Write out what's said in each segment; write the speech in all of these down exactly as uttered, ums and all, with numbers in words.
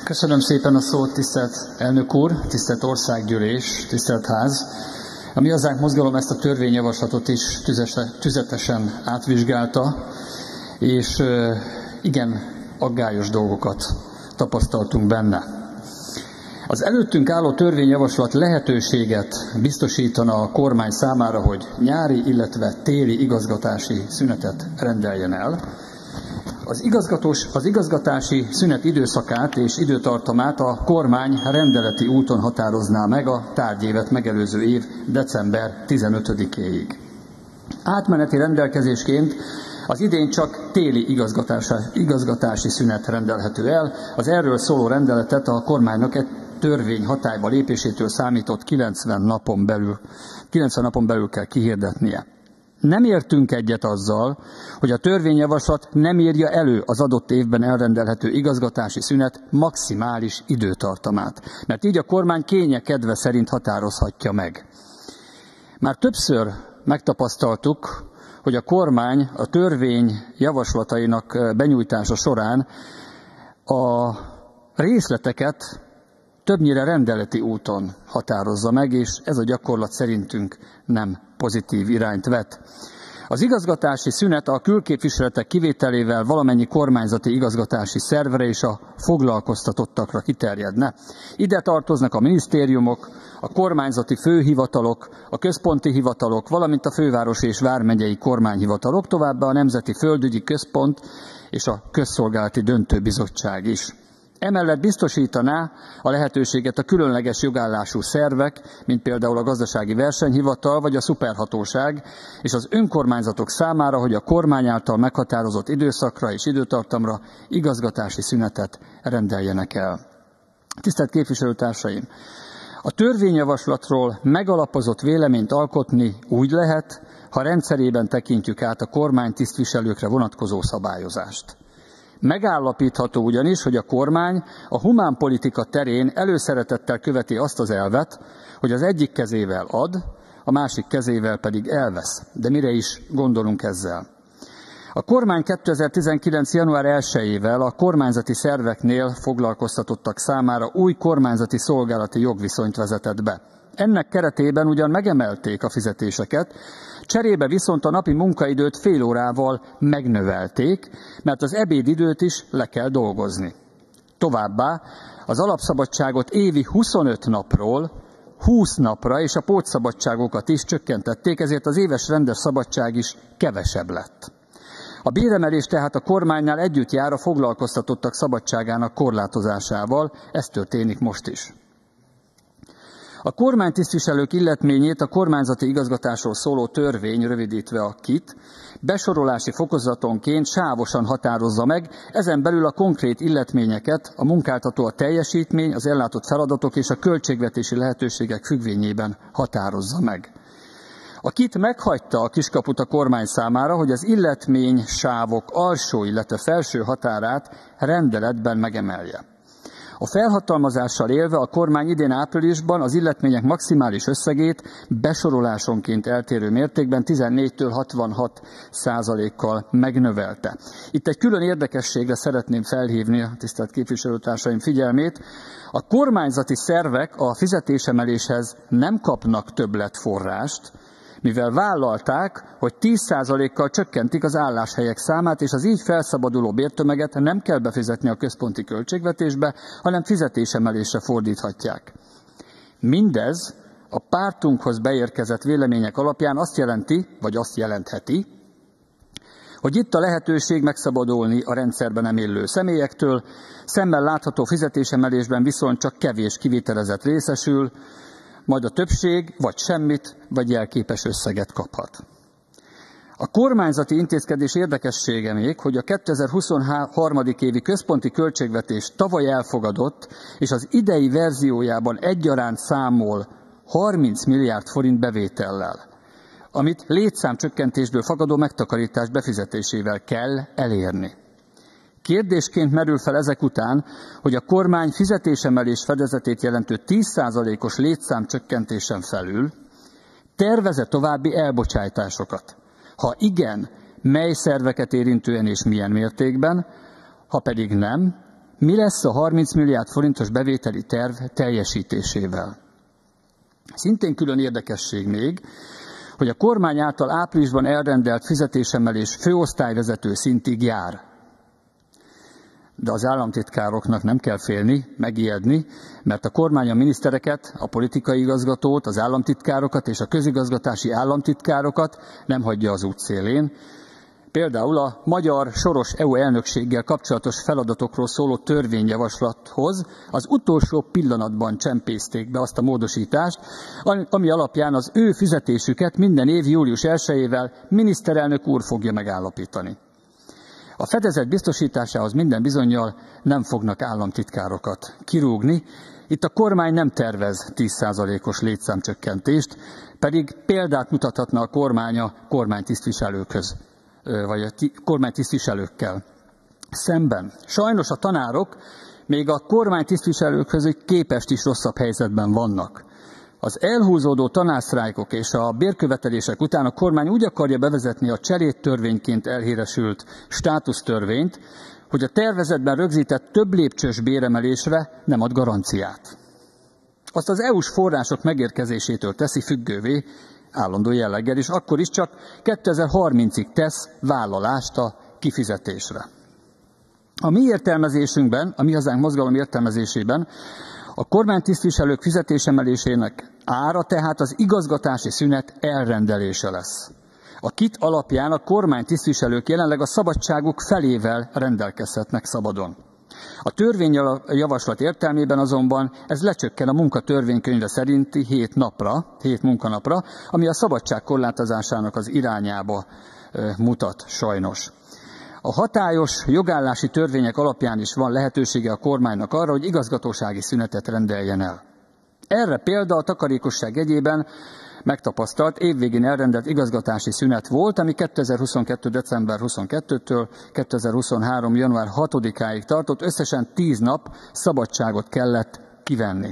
Köszönöm szépen a szót, tisztelt elnök úr, tisztelt országgyűlés, tisztelt ház. A Mi Hazánk mozgalom ezt a törvényjavaslatot is tüzetesen átvizsgálta, és igen aggályos dolgokat tapasztaltunk benne. Az előttünk álló törvényjavaslat lehetőséget biztosítana a kormány számára, hogy nyári, illetve téli igazgatási szünetet rendeljen el. Az, igazgatós, az igazgatási szünet időszakát és időtartamát a kormány rendeleti úton határozná meg a tárgyévet megelőző év december tizenötödikéig. Átmeneti rendelkezésként az idén csak téli igazgatási szünet rendelhető el. Az erről szóló rendeletet a kormánynak egy törvény hatályba lépésétől számított kilencven napon belül, kilencven napon belül kell kihirdetnie. Nem értünk egyet azzal, hogy a törvényjavaslat nem írja elő az adott évben elrendelhető igazgatási szünet maximális időtartamát, mert így a kormány kénye kedve szerint határozhatja meg. Már többször megtapasztaltuk, hogy a kormány a törvény javaslatainak benyújtása során a részleteket többnyire rendeleti úton határozza meg, és ez a gyakorlat szerintünk nem pozitív irányt vet. Az igazgatási szünet a külképviseletek kivételével valamennyi kormányzati igazgatási szervre és a foglalkoztatottakra kiterjedne. Ide tartoznak a minisztériumok, a kormányzati főhivatalok, a központi hivatalok, valamint a fővárosi és vármegyei kormányhivatalok, továbbá a Nemzeti Földügyi Központ és a Közszolgálati Döntőbizottság is. Emellett biztosítaná a lehetőséget a különleges jogállású szervek, mint például a Gazdasági Versenyhivatal vagy a Szuperhatóság, és az önkormányzatok számára, hogy a kormány által meghatározott időszakra és időtartamra igazgatási szünetet rendeljenek el. Tisztelt képviselőtársaim! A törvényjavaslatról megalapozott véleményt alkotni úgy lehet, ha rendszerében tekintjük át a kormánytisztviselőkre vonatkozó szabályozást. Megállapítható ugyanis, hogy a kormány a humánpolitika terén előszeretettel követi azt az elvet, hogy az egyik kezével ad, a másik kezével pedig elvesz. De mire is gondolunk ezzel? A kormány kétezer-tizenkilenc. január elsejével a kormányzati szerveknél foglalkoztatottak számára új kormányzati szolgálati jogviszonyt vezetett be. Ennek keretében ugyan megemelték a fizetéseket, cserébe viszont a napi munkaidőt fél órával megnövelték, mert az ebédidőt is le kell dolgozni. Továbbá az alapszabadságot évi huszonöt napról húsz napra és a pótszabadságokat is csökkentették, ezért az éves rendes szabadság is kevesebb lett. A béremelés tehát a kormánynál együtt jár a foglalkoztatottak szabadságának korlátozásával, ez történik most is. A kormánytisztviselők illetményét a kormányzati igazgatásról szóló törvény, rövidítve a KIT, besorolási fokozatonként sávosan határozza meg, ezen belül a konkrét illetményeket a munkáltató a teljesítmény, az ellátott feladatok és a költségvetési lehetőségek függvényében határozza meg. A KIT meghagyta a kiskaput a kormány számára, hogy az illetmény sávok alsó, illetve felső határát rendeletben megemelje. A felhatalmazással élve a kormány idén áprilisban az illetmények maximális összegét besorolásonként eltérő mértékben tizennégytől hatvanhat százalékkal megnövelte. Itt egy külön érdekességre szeretném felhívni a tisztelt képviselőtársaim figyelmét. A kormányzati szervek a fizetésemeléshez nem kapnak többletforrást, mivel vállalták, hogy tíz százalékkal csökkentik az álláshelyek számát, és az így felszabaduló bértömeget nem kell befizetni a központi költségvetésbe, hanem fizetésemelésre fordíthatják. Mindez a pártunkhoz beérkezett vélemények alapján azt jelenti, vagy azt jelentheti, hogy itt a lehetőség megszabadulni a rendszerben nem élő személyektől, szemmel látható fizetésemelésben viszont csak kevés kivitelezett részesül, majd a többség vagy semmit, vagy jelképes összeget kaphat. A kormányzati intézkedés érdekessége még, hogy a kétezer-huszonhárom. évi központi költségvetés tavaly elfogadott, és az idei verziójában egyaránt számol harminc milliárd forint bevétellel, amit létszámcsökkentésből fakadó megtakarítás befizetésével kell elérni. Kérdésként merül fel ezek után, hogy a kormány fizetésemelés fedezetét jelentő tíz százalékos létszámcsökkentésen felül tervez-e további elbocsájtásokat? Ha igen, mely szerveket érintően és milyen mértékben, ha pedig nem, Mi lesz a harminc milliárd forintos bevételi terv teljesítésével? Szintén külön érdekesség még, hogy a kormány által áprilisban elrendelt fizetésemelés főosztályvezető szintig jár. De az államtitkároknak nem kell félni, megijedni, mert a kormány a minisztereket, a politikai igazgatót, az államtitkárokat és a közigazgatási államtitkárokat nem hagyja az útszélén. Például a magyar soros é u elnökséggel kapcsolatos feladatokról szóló törvényjavaslathoz az utolsó pillanatban csempészték be azt a módosítást, ami alapján az ő fizetésüket minden év július elsejével miniszterelnök úr fogja megállapítani. A fedezet biztosításához minden bizonnyal nem fognak államtitkárokat kirúgni. Itt a kormány nem tervez tíz százalékos létszámcsökkentést, pedig példát mutathatna a kormány a kormánytisztviselőkhöz, vagy a kormánytisztviselőkkel szemben. Sajnos a tanárok még a kormánytisztviselőkhöz képest is rosszabb helyzetben vannak. Az elhúzódó tanársztrájkok és a bérkövetelések után a kormány úgy akarja bevezetni a cserédtörvényként elhíresült státusztörvényt, hogy a tervezetben rögzített több lépcsős béremelésre nem ad garanciát. Azt az é u-s források megérkezésétől teszi függővé állandó jelleggel, és akkor is csak kétezer-harmincig tesz vállalást a kifizetésre. A mi értelmezésünkben, a Mi Hazánk mozgalom értelmezésében a kormánytisztviselők fizetésemelésének ára tehát az igazgatási szünet elrendelése lesz. A kit alapján a kormánytisztviselők jelenleg a szabadságuk felével rendelkezhetnek szabadon. A törvényjavaslat értelmében azonban ez lecsökken a munkatörvénykönyve szerinti hét napra, hét munkanapra, ami a szabadság korlátozásának az irányába mutat sajnos. A hatályos jogállási törvények alapján is van lehetősége a kormánynak arra, hogy igazgatósági szünetet rendeljen el. Erre példa a takarékosság jegyében megtapasztalt évvégén elrendelt igazgatási szünet volt, ami kétezer-huszonkettő. december huszonkettedikétől kétezer-huszonhárom. január hatodikáig tartott, összesen tíz nap szabadságot kellett kivenni.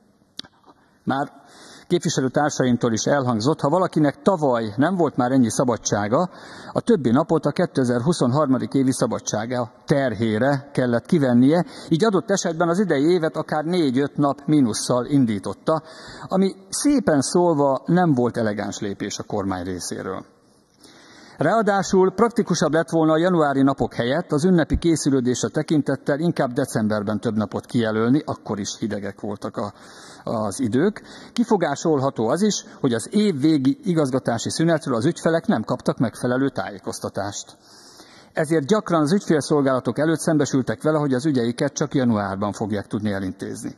Már képviselőtársaimtól is elhangzott, ha valakinek tavaly nem volt már ennyi szabadsága, a többi napot a kétezer-huszonhárom. évi szabadsága terhére kellett kivennie, így adott esetben az idei évet akár négy-öt nap mínusszal indította, ami szépen szólva nem volt elegáns lépés a kormány részéről. Ráadásul praktikusabb lett volna a januári napok helyett az ünnepi készülődésre tekintettel inkább decemberben több napot kijelölni, akkor is hidegek voltak a, az idők. Kifogásolható az is, hogy az év végi igazgatási szünetről az ügyfelek nem kaptak megfelelő tájékoztatást. Ezért gyakran az ügyfélszolgálatok előtt szembesültek vele, hogy az ügyeiket csak januárban fogják tudni elintézni.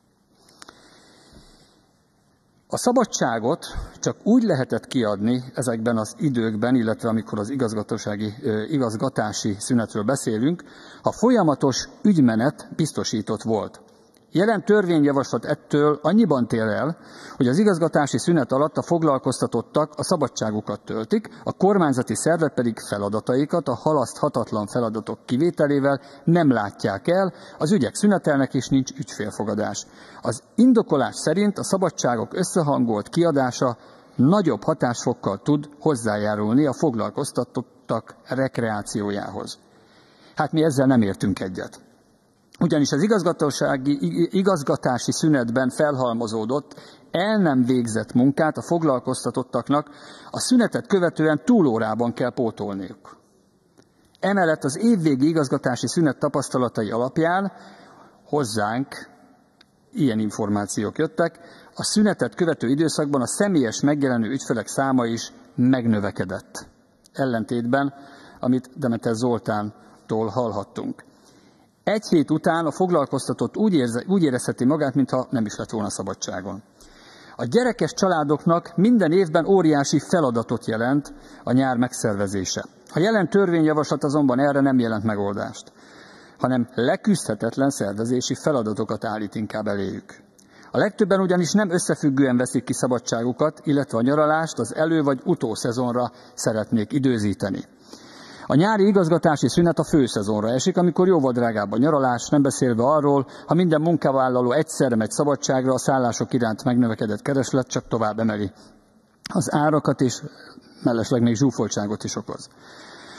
A szabadságot csak úgy lehetett kiadni ezekben az időkben, illetve amikor az igazgatósági, igazgatási szünetről beszélünk, ha folyamatos ügymenet biztosított volt. Jelen törvényjavaslat ettől annyiban tér el, hogy az igazgatási szünet alatt a foglalkoztatottak a szabadságukat töltik, a kormányzati szervek pedig feladataikat a halaszthatatlan feladatok kivételével nem látják el, az ügyek szünetelnek és nincs ügyfélfogadás. Az indokolás szerint a szabadságok összehangolt kiadása nagyobb hatásfokkal tud hozzájárulni a foglalkoztatottak rekreációjához. Hát mi ezzel nem értünk egyet. Ugyanis az igazgatósági, igazgatási szünetben felhalmozódott, el nem végzett munkát a foglalkoztatottaknak a szünetet követően túlórában kell pótolniuk. Emellett az évvégi igazgatási szünet tapasztalatai alapján hozzánk ilyen információk jöttek, a szünetet követő időszakban a személyes megjelenő ügyfelek száma is megnövekedett. Ellentétben, amit Demeter Zoltántól hallhattunk. Egy hét után a foglalkoztatott úgy, érze, úgy érezheti magát, mintha nem is lett volna szabadságon. A gyerekes családoknak minden évben óriási feladatot jelent a nyár megszervezése. A jelen törvényjavaslat azonban erre nem jelent megoldást, hanem leküzdhetetlen szervezési feladatokat állít inkább eléjük. A legtöbben ugyanis nem összefüggően veszik ki szabadságukat, illetve a nyaralást az elő- vagy utószezonra szeretnék időzíteni. A nyári igazgatási szünet a főszezonra esik, amikor jóval drágább a nyaralás, nem beszélve arról, ha minden munkavállaló egyszerre megy szabadságra, a szállások iránt megnövekedett kereslet csak tovább emeli az árakat, és mellesleg még zsúfoltságot is okoz.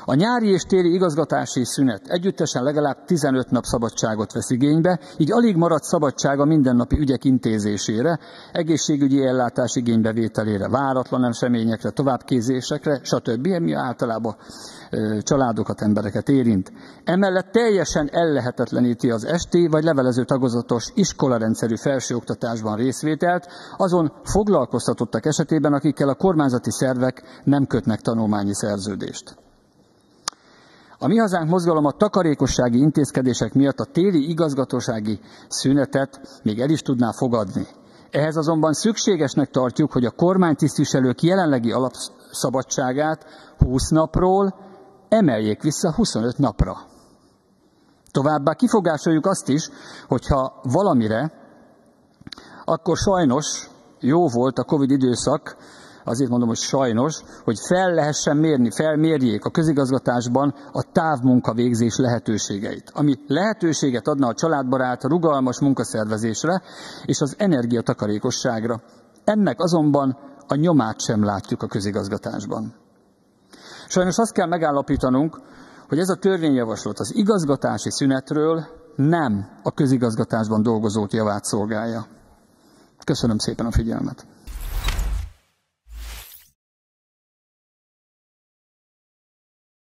A nyári és téli igazgatási szünet együttesen legalább tizenöt nap szabadságot vesz igénybe, így alig marad szabadság a mindennapi ügyek intézésére, egészségügyi ellátás igénybevételére, váratlan eseményekre, továbbképzésekre, stb., ami általában ö, családokat, embereket érint. Emellett teljesen ellehetetleníti az esti vagy levelező tagozatos iskolarendszerű felsőoktatásban részvételt azon foglalkoztatottak esetében, akikkel a kormányzati szervek nem kötnek tanulmányi szerződést. A Mi Hazánk mozgalom a takarékossági intézkedések miatt a téli igazgatósági szünetet még el is tudná fogadni. Ehhez azonban szükségesnek tartjuk, hogy a kormánytisztviselők jelenlegi alapszabadságát húsz napról emeljék vissza huszonöt napra. Továbbá kifogásoljuk azt is, hogyha valamire, akkor sajnos jó volt a Covid időszak, azért mondom, hogy sajnos, hogy fel lehessen mérni, felmérjék a közigazgatásban a távmunkavégzés lehetőségeit, ami lehetőséget adna a családbarát, rugalmas munkaszervezésre és az energiatakarékosságra. Ennek azonban a nyomát sem látjuk a közigazgatásban. Sajnos azt kell megállapítanunk, hogy ez a törvényjavaslat az igazgatási szünetről nem a közigazgatásban dolgozók javát szolgálja. Köszönöm szépen a figyelmet!